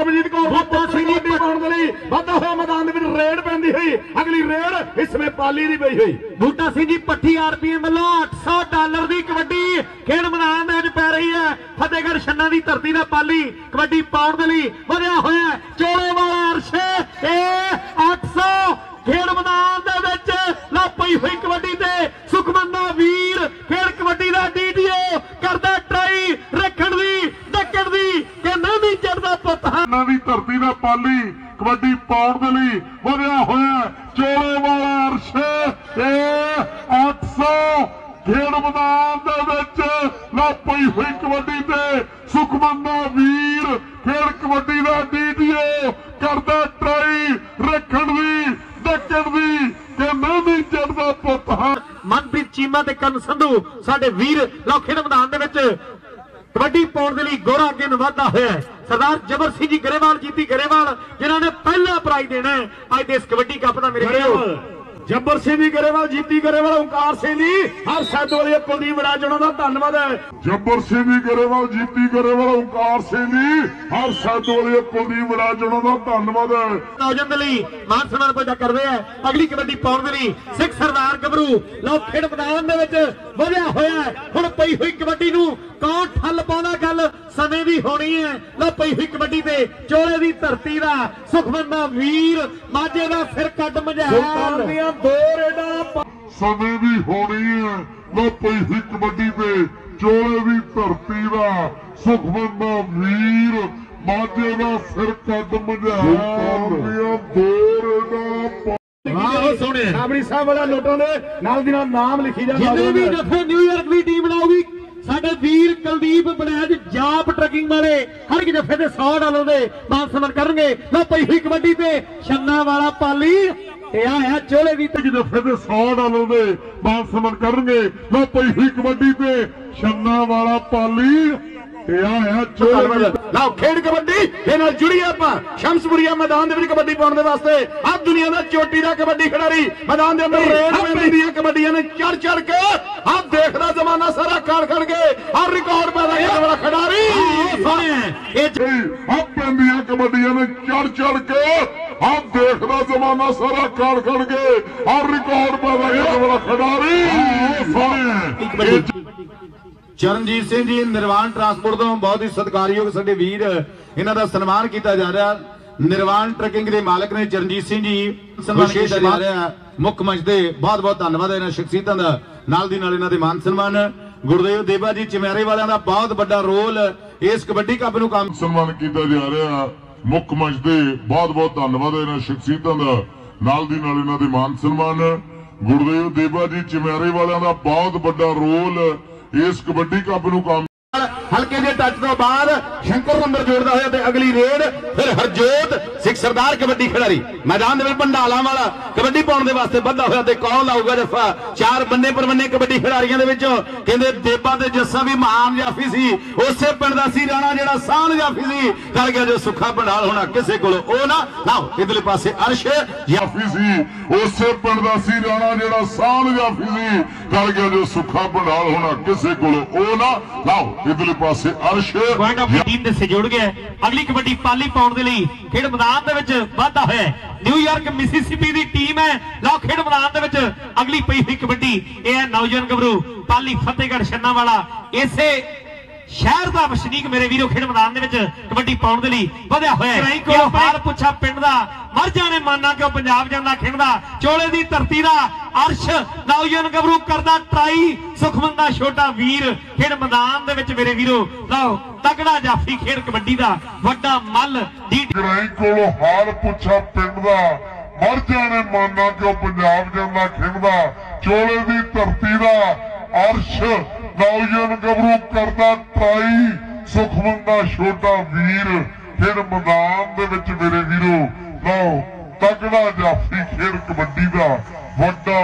परमजीत कौर वाधा हुआ मैदान रेड पैंदी हुई अगली रेड इसमें पाली की पई हुई बूटा सिंह जी पट्टी RPM वालों $800 की कबड्डी खेल मैदान पै रही है। फतेहगढ़ छन्ना की धरती का पाली कबड्डी पाउण दे लई वधिया होया चोले वाला अर्श 800 खेल मैदान ला पई हुई कबड्डी ते सुखमंदा वीर खेल कबड्डी का DTO करदा ट्राई रखण दी डकण दी कि नहीं चढ़दा पुत नवी धरती का पाली कबड्डी पाउण दे लई वधिया होया चोले वाला अर्श 800 खेल मैदान ला पई हुई कबड्डी ते सुखमंदा वीर खेल कबड्डी का DTO करदा ट्राई रखण दी डकण दी कि नहीं चढ़दा पुत मनप्रीत चीमा ते करण संधू साडे वीर लो खेल मैदान दे विच कबड्डी पाउण दे लई गोरा अगे नूं वाधा होया सरदार जबर सिंह जी गरेवाल जीती गरेवाल जिन्होंने पहला प्राइज देना है अज दे इस कबड्डी कप दा मेरे वीरो जब्बर सिंह जी गरेवाल जीती गरेवाल ओंकार सिंह जी हर सैदवाली कुलदीप राज उन्हां दा धन्नवाद है। जब्बर सिंह जी गरेवाल जीती गरेवाल ओंकार सिंह जी हर सैदवाली कुलदीप राज उन्हां दा धन्नवाद है। नौजवान दे लई मान सम्मान पैदा करदे हैं अगली कबड्डी पाउण दे लई सिख सरदार गबरू लो खेड मैदान दे विच वधिया होया हुण पई हुई कबड्डी नूं कौन ठल पाउंदा गल समय दी होनी है लो पई हुई कबड्डी ते चोले दी धरती दा सुखमंदा वीर माझे दा सिर कट मझाल दो रेडा समय भी होनी है लो पई हुई कबड्डी पे चोले दी धरती दा सुखमंदा वीर माझे दा सिर कट मझाल दो रेडा सोने साबरी साहब वाला लोटों ने नाल दी नाल नाम लिखी जा जिन्ने भी दफे न्यूयॉर्क की टीम बनाऊगी साडे वीर कुलदीप बनैज जाप ट्रकिंग वाले हर एक दफे ते $100 दे मान सम्मान करनगे लो पई हुई कबड्डी ते छन्ना वाला पाली आया चोले दी दफे ते $100 दे मान सम्मान करनगे लो पई हुई कबड्डी ते छन्ना वाला पाली लाओ खेड कबड्डी ये नाल जुड़ी आपां शमसपुरिया मैदान दे विच कबड्डी पाउण दे वास्ते आ दुनिया दा चोटी दा कबड्डी खिडारी मैदान दे अंदर रेड पैंदियां कबड्डियां ने चढ़ चढ़ के आ देखदा जमाना सारा खड़ खड़ के आ रिकॉर्ड पैदा करने वाला खिडारी आ पैंदियां कबड्डियां ने चढ़ चढ़ के आ देखदा जमाना सारा खड़ खड़ के आ रिकॉर्ड पैदा करने वाला खिडारी चरणजीत सिंह जी निर्वाण ट्रांसपोर्ट तो बहुत ही सत्कारयोग साडे वीर इन्हां दा सन्मान किया जा रहा निर्वाण ट्रकिंग के मालिक ने चरणजीत सिंह जी सन्मान किया जा रहा मुख मंच से बहुत बहुत धन्यवाद है इन्हां शख्सियतां दा नाल दी नाल इन्हां दे मान सन्मान गुरदेव देवा जी चिमैरे वालियां दा बहुत बड़ा रोल इस कबड्डी कप नूं काम सन्मान किया जा रहा मुख मंच से बहुत बहुत धन्यवाद है इन्हां शख्सियतां दा नाल दी नाल इन्हां दे मान सन्मान गुरदेव देवा जी चिमैरे वालियां दा बहुत बड़ा रोल इस कबड्डी कप नूं काम हल्के जे टच तो बाद शंकर नंबर जोड़ता होया अगली रेड फिर हरजोत सिख सरदार कबड्डी खिडारी मैदान में भंडाला वाला कबड्डी पाउण दे वास्ते बधा होया ते कौन लाऊगा जफा चार बन्ने पर बन्ने कबड्डी खिडारियां दे विचों कहंदे देबा ते जस्सा भी महान जाफी सी उसे पिंड दा सी राणा जेड़ा सान जाफी सी कर गया जो सुखा भंडाल होना किसे कोलो ओ ना लाओ इधरले पासे अर्श जाफी सी उसे पिंड दा सी राणा जेड़ा सान जाफी सी कर गया जो सुखा भंडाल होना किसे कोलो ओ ना लाओ इधरले पासे अर्श टीम दे से जुड़ गया अगली कबड्डी पाली पाउण दे लई खेड मैदान दे विच वाधा होया न्यूयॉर्क मिसिसिपी दी टीम है लो खेड मैदान दे विच अगली पई हुई कबड्डी ए है नौजवान गबरू पाली फतेहगढ़ छन्ना वाला इसे शहर का वसनीक मेरे वीरों खेड मैदान दे विच कबड्डी पाउण दे लई वधिया होया कि हाल पुछा पिंड दा मर जाने माना क्यों पंजाब जांदा खेडदा चोले दी धरती दा अर्श नौजवान गबरू करदा ट्राई सुखमंदा छोटा वीर खेड मैदान दे विच मेरे वीरों लाओ तगड़ा जाफी खेड कबड्डी दा वड्डा मल ग्राई कोलों हाल पुछा पिंड दा मर जाने माना क्यों पंजाब जांदा खेडदा चोले दी धरती दा अर्श नौजवान गबरू करदा ट्राई सुखमंदा छोटा वीर खेड मैदान दे विच मेरे वीरों लाओ तगड़ा जाफी खेड कबड्डी दा वड्डा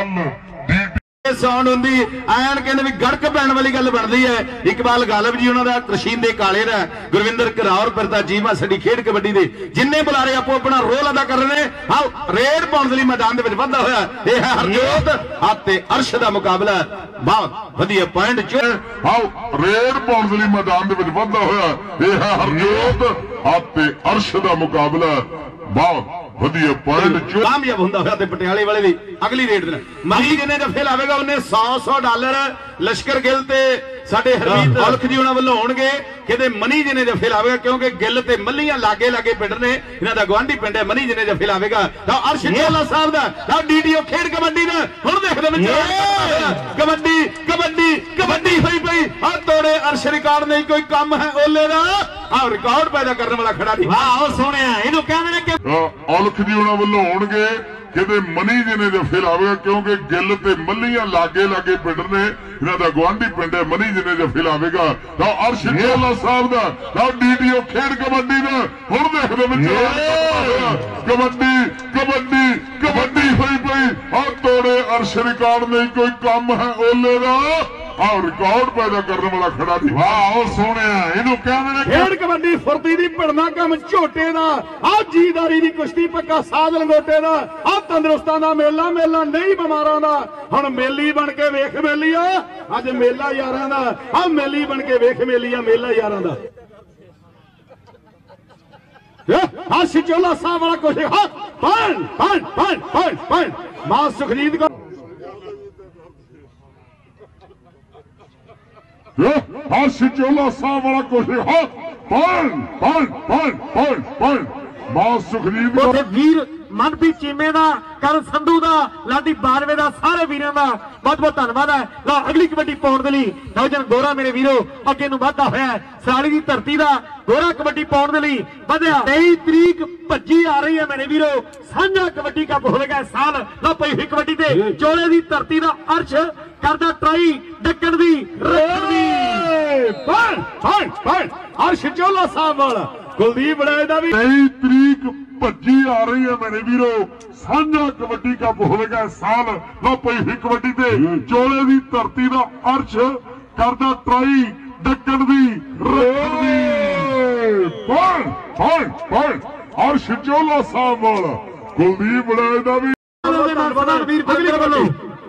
मल साउंड होंदी ऐन कहते भी गड़क पैण वाली गल बनती है इकबाल गालिब जी उन्होंने कृषीन दे काले दा गुरविंदर घराउर परता जीवा साडी खेड कबड्डी दे जिन्ने बुलारे आपो अपना रोल अदा कर रहे हैं आओ रेड पाउण दे लई मैदान दे विच वधा होया ये है हरजोत ते अर्श दा मुकाबला बहुत वधिया पॉइंट आओ रेड पाउण दे लई मैदान दे विच वधा होया ये है हरजोत ਅਤੇ ਅਰਸ਼ ਦਾ ਮੁਕਾਬਲਾ ਬਹੁਤ ਵਧੀਆ ਪੁਆਇੰਟ ਕਾਮਯਾਬ ਹੁੰਦਾ ਹੋਇਆ ਤੇ ਪਟਿਆਲੇ ਵਾਲੇ ਵੀ ਅਗਲੀ ਰੇਡ ਦੇ ਮਨੀ ਜਿਹਨੇ ਜੱਫੇ ਲਾਵੇਗਾ ਉਹਨੇ 100 ਡਾਲਰ ਲਸ਼ਕਰ ਗਿੱਲ ਤੇ ਸਾਡੇ ਹਰਮੀਤ ਔਲਖ ਜੀ ਉਹਨਾਂ ਵੱਲੋਂ ਹੋਣਗੇ ਕਿਤੇ ਮਨੀ ਜਿਹਨੇ ਜੱਫੇ ਲਾਵੇਗਾ ਕਿਉਂਕਿ ਗਿੱਲ ਤੇ ਮੱਲੀਆਂ ਲਾਗੇ ਲਾਗੇ ਪਿੰਡ ਨੇ ਇਹਨਾਂ ਦਾ ਗਵਾਂਢੀ ਪਿੰਡ ਹੈ ਮਨੀ ਜਿਹਨੇ ਜੱਫੇ ਲਾਵੇਗਾ ਤਾਂ ਅਰਸ਼ ਚੋਲਾ ਸਾਹਿਬ ਦਾ ਤਾਂ ਡੀਡੀਓ ਖੇਡ ਕਬੱਡੀ ਦਾ ਹੁਣ ਦੇਖਦੇ ਵਿੱਚ ਕਬੱਡੀ ਕਬੱਡੀ ਕਬੱਡੀ ਹੋਈ ਪਈ ਆ ਤੋੜੇ ਅਰਸ਼ ਰਿਕਾਰਡ ਨਹੀਂ ਕੋਈ ਕੰਮ ਹੈ ਓਲੇ ਦਾ ਆ ਰਿਕਾਰਡ ਪੈਦਾ ਕਰਨ ਵਾਲਾ ਖਿਡਾਰੀ ਵਾਹ ਉਹ ਸੋਹਣਿਆ ਇਹਨੂੰ ਕਹਿੰਦੇ ਨੇ ਕਿ ਔਲਖ ਜੀ ਉਹਨਾਂ ਵੱਲੋਂ ਹੋਣਗੇ ਕਿਤੇ ਮਨੀ ਜਿਹਨੇ ਜੱਫੇ ਲਾਵੇਗਾ ਕਿਉਂਕਿ ਗਿੱਲ ਤੇ ਮੱਲੀਆਂ ਲਾਗੇ ਲਾਗੇ ਪਿੰਡ ਨੇ ਇਹਨਾਂ ਦਾ ਗਵਾਂਢੀ ਪਿੰਡ ਹੈ ਮਨੀ ਜਿਹਨੇ ਜੱਫੇ ਲਾਵੇਗਾ ਤਾਂ ਅਰਸ਼ ਚੋਲਾ ਸਾਹਿਬ ਦਾ ਤਾਂ ਡੀਡੀਓ ਖੇਡ ਕਬੱਡੀ ਦਾ ਹੁਣ ਦੇਖਦੇ ਵਿੱਚ ਕਬੱਡੀ ਕਬੱਡੀ ਕਬੱਡੀ ਹੋਈ ਪਈ ਆ ਤੋੜੇ ਅਰਸ਼ ਰਿਕਾਰਡ ਨਹੀਂ ਕੋਈ ਕੰਮ ਹੈ ਓਲੇ ਦਾ ਆਹ ਰਿਕਾਰਡ ਪੈਦਾ ਕਰਨ ਵਾਲਾ ਖਿਡਾਰੀ ਵਾਹ ਉਹ ਸੋਹਣਿਆ ਇਹਨੂੰ ਕਹਿੰਦੇ ਨੇ ਖੇਡ ਕਬੱਡੀ ਫੁਰਤੀ ਦੀ ਭਿੜਨਾ ਕੰਮ ਝੋਟੇ ਦਾ ਆ ਜੀਦਾਰੀ ਦੀ ਕੁਸ਼ਤੀ ਪੱਕਾ ਸਾਧ ਲੰਗੋਟੇ ਦਾ ਆ ਤੰਦਰੁਸਤਾਂ ਦਾ ਮੇਲਾ ਮੇਲਾ ਨਹੀਂ ਬਿਮਾਰਾਂ ਦਾ ਹੁਣ ਮੇਲੀ ਬਣ ਕੇ ਵੇਖ ਮੇਲੀਆ ਅੱਜ ਮੇਲਾ ਯਾਰਾਂ ਦਾ ਆ ਮੇਲੀ ਬਣ ਕੇ ਵੇਖ ਮੇਲੀਆ ਮੇਲਾ ਯਾਰਾਂ ਦਾ ਆ ਸਿਚੋਲਾ ਸਾਹਿਬ ਵਾਲਾ ਕੁਛ ਹਾਂ ਪਣ ਪਣ ਪਣ ਪਣ ਪਣ ਮਾਂ ਸੁਖਜੀਤ ਕੋ ਹਰਸ਼ ਚੋਲਾ ਸਾਹਿਬ ਵਾਲਾ ਕੁਛ ਹਾਂ ਪਣ ਪਣ ਪਣ ਪਣ ਪਣ ਮਾਂ ਸੁਖਜੀਤ ਉੱਥੇ ਵੀਰ ਮਨਪ੍ਰੀਤ ਚੀਮੇ ਦਾ ਕਰਨ ਸੰਧੂ ਦਾ ਲਾਡੀ ਬਾਰਵੇ ਦਾ ਸਾਰੇ ਵੀਰਾਂ ਦਾ ਬਹੁਤ ਬਹੁਤ ਧੰਨਵਾਦ ਹੈ। ਲਓ ਅਗਲੀ ਕਬੱਡੀ ਪਾਉਣ ਦੇ ਲਈ ਨੌਜਵਾਨ ਗੋਰਾ ਮੇਰੇ ਵੀਰੋ ਅੱਗੇ ਨੂੰ ਵਧਦਾ ਹੋਇਆ ਸਰਾਲੀ ਦੀ ਧਰਤੀ ਦਾ ਗੋਰਾ ਕਬੱਡੀ ਪਾਉਣ ਦੇ ਲਈ ਵਧਿਆ 23 ਤਰੀਕ ਭੱਜੀ ਆ ਰਹੀ ਹੈ ਮੇਰੇ ਵੀਰੋ ਸਾਂਝਾ ਕਬੱਡੀ ਕੱਪ ਹੋਵੇਗਾ ਸਾਲ ਲਓ ਪਈ ਹੋਈ ਕਬੱਡੀ ਤੇ ਚੋਲੇ ਦੀ ਧਰਤੀ ਦਾ ਅਰਸ਼ ਕਰਦਾ ਟਰਾਈ ਡੱਕਣ ਦੀ ਰੱਖਣ ਦੀ ਪਣ ਪਣ ਪਣ ਅਰਸ਼ ਚੋਲਾ ਸਾਹਿਬ ਵਾਲਾ ਕੁਲਦੀਪ ਬੜਾਏ ਦਾ ਵੀ 23 ਤਰੀਕ ਭੱਜੀ ਆ ਰਹੀ ਹੈ ਮੇਰੇ ਵੀਰੋ ਸਾਂਝਾ ਕਬੱਡੀ ਕੱਪ ਹੋਵੇਗਾ ਸਾਲ ਲਓ ਪਈ ਹੋਈ ਕਬੱਡੀ ਤੇ ਚੋਲੇ ਦੀ ਧਰਤੀ ਦਾ ਅਰਸ਼ ਕਰਦਾ ਟਰਾਈ ਡੱਕਣ ਦੀ ਰੱਖਣ ਦੀ ਪਣ ਪਣ ਪਣ ਅਰਸ਼ ਚੋਲਾ ਸਾਹਿਬ ਵਾਲਾ ਕੁਲਦੀਪ ਬੜਾਏ ਦਾ ਵੀ ਧੰਨਵਾਦ ਵੀਰ ਅਗਲੀ ਵੱਲੋਂ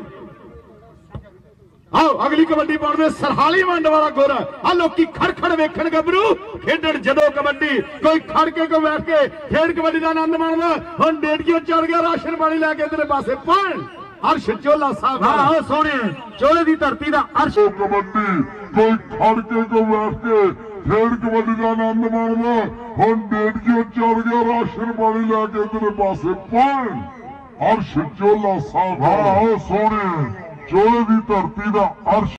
ਆਓ ਅਗਲੀ ਕਬੱਡੀ ਪਾਉਣ ਦੇ ਸਰਹਾਲੀ ਵੰਡ ਵਾਲਾ ਗੋਰਾ ਆ ਲੋਕੀ ਖੜਖੜ ਵੇਖਣ ਗੱਭਰੂ ਖੇਡਣ ਜਦੋਂ ਕਬੱਡੀ ਕੋਈ ਖੜ ਕੇ ਕੋਈ ਬੈਠ ਕੇ ਖੇਡ ਕਬੱਡੀ ਦਾ ਆਨੰਦ ਮਾਣਦਾ ਹੁਣ ਡੇਢੀਓ ਚੜ ਗਿਆ ਰਾਸ਼ਨ ਪਾਣੀ ਲੈ ਕੇ ਇਧਰਲੇ ਪਾਸੇ ਪਣ ਅਰਸ਼ ਚੋਲਾ ਸਾਹਿਬ ਆਹ ਸੋਹਣੇ ਚੋਲੇ ਦੀ ਧਰਤੀ ਦਾ ਅਰਸ਼ ਕਬੱਡੀ ਕੋਈ ਖੜ ਕੇ ਕੋਈ ਬੈਠ ਕੇ ਖੇਡ ਕਬੱਡੀ ਦਾ ਆਨੰਦ ਮਾਣਦਾ ਹੁਣ ਡੇਢੀਓ ਚੜ ਗਿਆ ਰਾਸ਼ਨ ਪਾਣੀ ਲੈ ਕੇ ਇਧਰਲੇ ਪਾਸੇ ਪਣ ਅਰਸ਼ ਚੋਲਾ ਸਾਹਿਬ ਆਹ ਸੋਹਣੇ ਚੋਲੇ ਦੀ ਧਰਤੀ ਦਾ ਅਰਸ਼